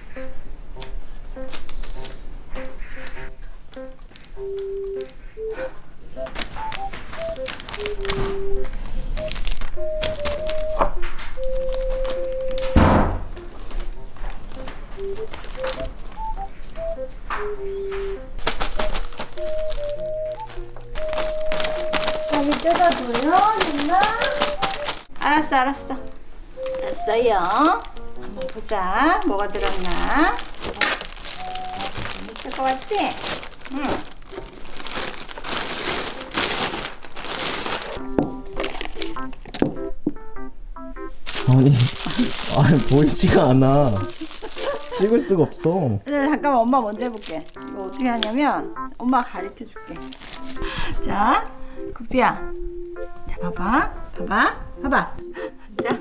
여기 뜯어줘요, 누나. 알았어요. 한번 보자. 뭐가 들었나? 재밌을 것 같지? 응. 아니 보이지가 않아. 찍을 수가 없어. 잠깐만, 엄마 먼저 해볼게. 이거 어떻게 하냐면 엄마가 가르쳐 줄게. 자, 구피야. 자, 봐봐. 자.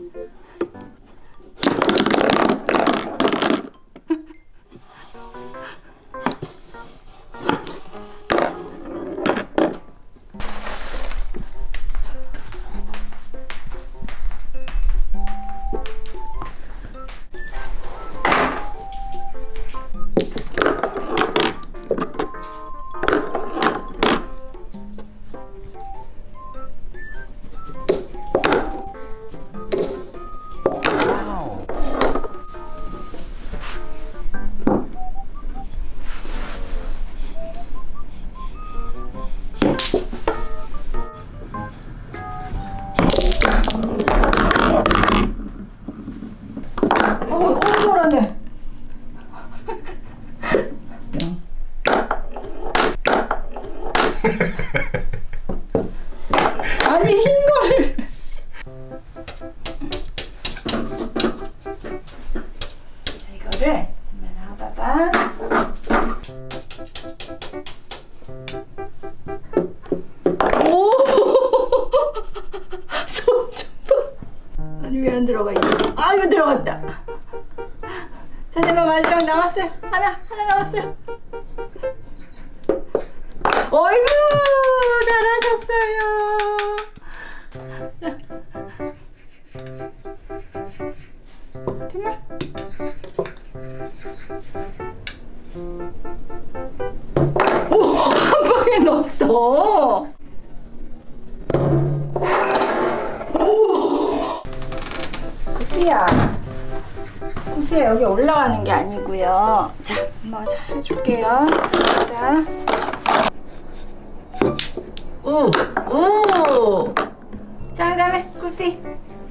잘하네. 아니, 흰 거를. 자, 이거를 봐봐. 오! 손 좀 봐. 아니, 왜 안 들어가, 이거? 아, 이거 들어갔다. 자네만 마지막 남았어요. 하나 남았어요. 어이구, 잘하셨어요. 정말. 오, 한 방에 넣었어. 오, 구피야, 여기 올라가는 게 아니고요. 자, 엄마가 잘 해줄게요. 자, 오. 자, 그다음에 구피.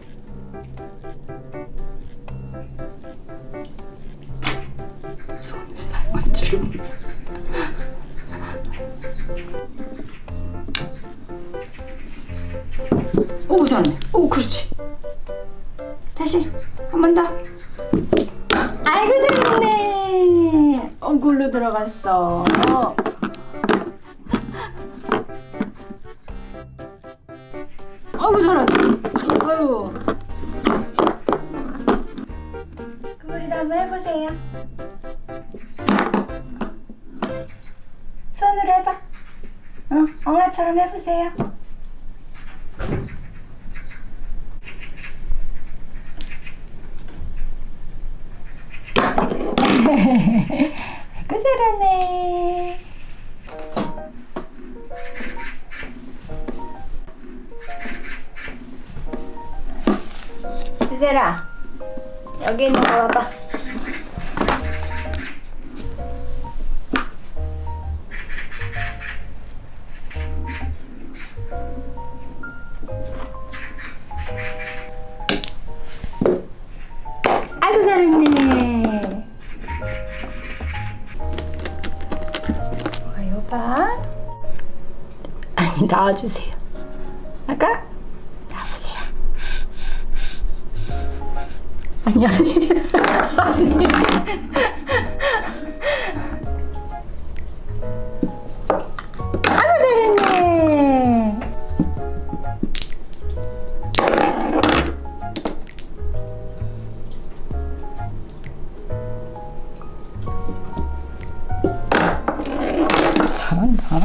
손을 사용한 줄. 오, 잘하네. 오, 그렇지. 다시 한 번 더. 아이고, 잘했네. 골로 들어갔어. 아이고, 잘하네. 아유. 그물이도 한번 해보세요. 손으로 해봐. 엉아처럼 해보세요. 아이고, 잘하네. 주세라, 여기 있는 거 봐봐. 아이고, 잘했네. 이거 봐. 아니, 나와주세요. 아까? 나와보세요. 아니. 아이고, 잘했네. 잘한다.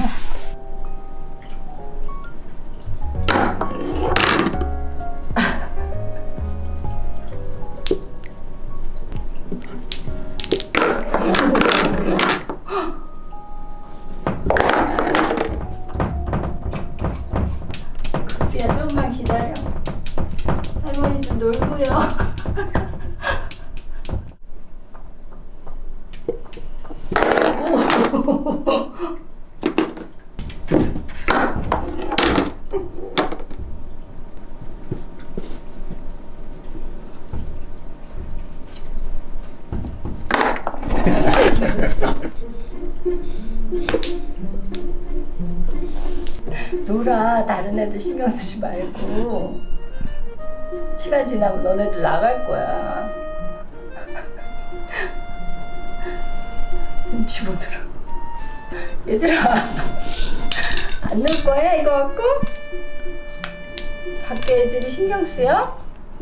놀아. 다른 애들 신경 쓰지 말고. 시간 지나면 너네들 나갈 거야. 눈치 보더라고. 얘들아, 안 놀 거야 이거 갖고? 밖에 애들이 신경 쓰여?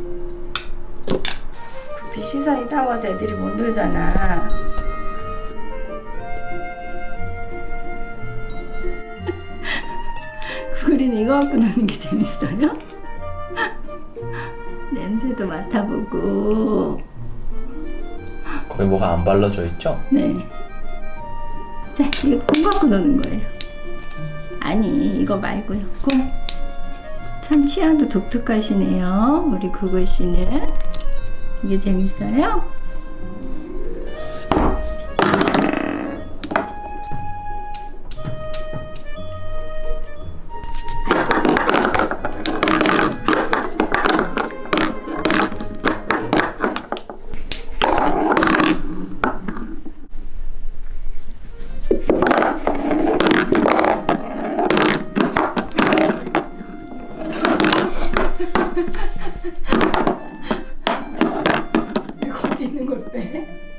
구피 시선이 따가워서 애들이 못 놀잖아. 구글이는 이거 갖고 노는 게 재밌어요? 냄새도 맡아보고. 거기 뭐가 안 발라져 있죠? 네. 자, 이거 공 갖고 노는 거예요. 아니, 이거 말고요. 공. 참 취향도 독특하시네요. 우리 구글 씨는. 이게 재밌어요? 거기 있는 걸 빼?